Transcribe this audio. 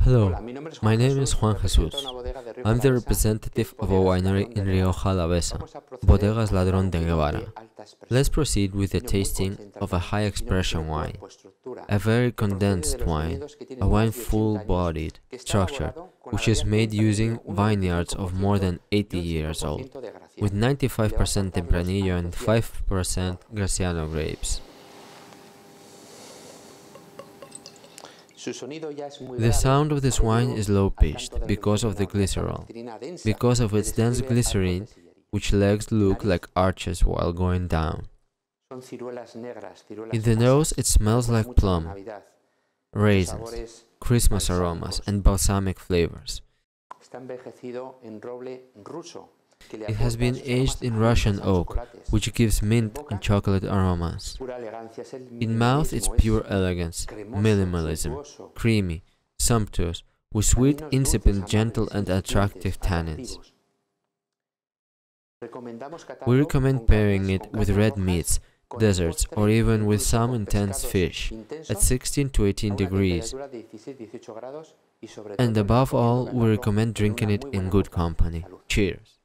Hello, my name is Juan Jesus. I'm the representative of a winery in Rioja Alavesa, Bodegas Ladrón de Guevara. Let's proceed with the tasting of a high-expression wine, a very condensed wine, a wine full-bodied, structured, which is made using vineyards of more than 80 years old, with 95% Tempranillo and 5% Graciano grapes. The sound of this wine is low-pitched because of the glycerol, because of its dense glycerine, which legs look like arches while going down. In the nose it smells like plum, raisins, Christmas aromas and balsamic flavors. It has been aged in Russian oak, which gives mint and chocolate aromas. In mouth it's pure elegance, minimalism, creamy, sumptuous, with sweet, insipid, gentle and attractive tannins. We recommend pairing it with red meats, desserts, or even with some intense fish, at 16 to 18 degrees. And above all, we recommend drinking it in good company. Cheers!